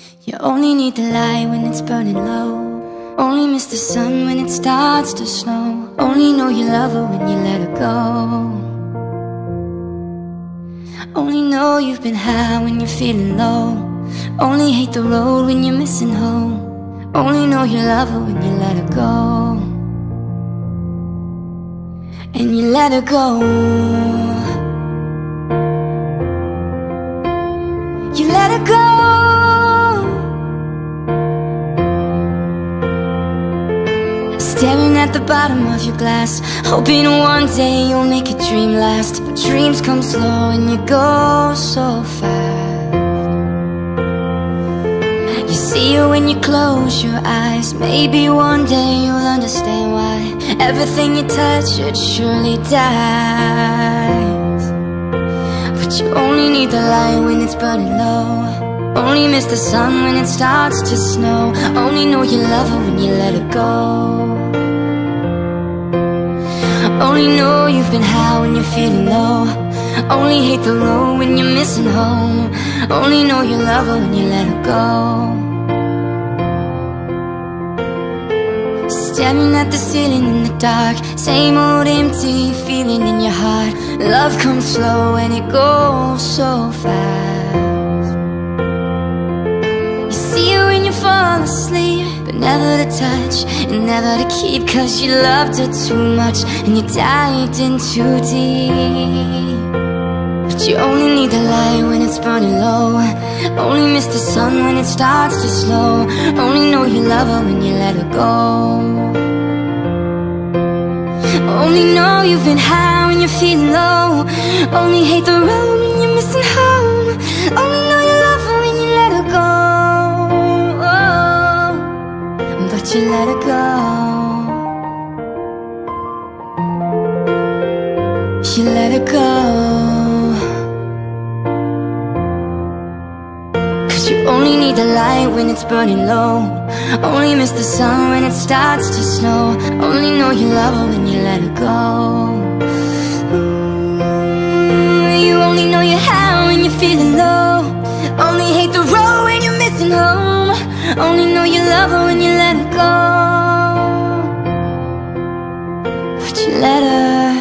You only need the light when it's burning low. Only miss the sun when it starts to snow. Only know you love her when you let her go. Only know you've been high when you're feeling low. Only hate the road when you're missing home. Only know you love her when you let her go. And you let her go. You let her go. Staring at the bottom of your glass, hoping one day you'll make a dream last. But dreams come slow and you go so fast. You see her when you close your eyes. Maybe one day you'll understand why everything you touch, it surely dies. But you only need the light when it's burning low. Only miss the sun when it starts to snow. Only know you love her when you let her go. Only know you've been high when you're feeling low. Only hate the road when you're missing home. Only know you love her when you let her go. Staring at the ceiling in the dark, same old empty feeling in your heart. Love comes slow and it goes so fast. You see her when you fall asleep, but never to touch and never to keep. Cause you loved her too much and you dived in too deep. But you only need the light when it's burning low. Only miss the sun when it starts to slow. Only know you love her when you let her go. Only know you've been high when you're feeling low. Only hate the road when you're missing home. Only know you love her when you let her go. But you let her go. You let her go. Cause you only need the light when it's burning low. Only miss the sun when it starts to snow. Only know you love her when you let her go. You only know you're high when you're feeling low. Only hate the road when you're missing home. Only know you love her when you let her go. But you let her